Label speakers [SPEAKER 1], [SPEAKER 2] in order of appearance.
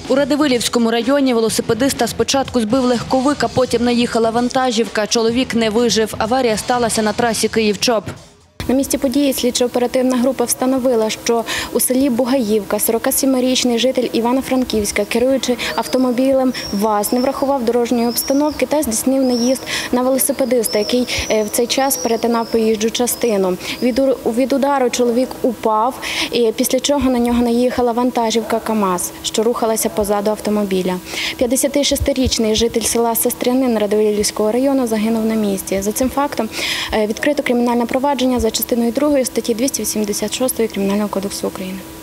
[SPEAKER 1] У Радивилівському районі велосипедиста спочатку збив легковик, а потім наїхала вантажівка. Чоловік не вижив. Аварія сталася на трасі Київ-Чоп.
[SPEAKER 2] На місці події слідчо-оперативна група встановила, що у селі Бугаївка 47-річний житель Івано-Франківська, керуючи автомобілем ВАЗ, не врахував дорожньої обстановки та здійснив наїзд на велосипедиста, який в цей час перетинав проїжджу частину. Від удару чоловік упав, після чого на нього наїхала вантажівка КАМАЗ, що рухалася позаду автомобіля. 56-річний житель села Сестрянин Радивилівського району загинув на місці. За цим фактом відкрито кримінальне провадження за частиною 2 статті 286 Кримінального кодексу України.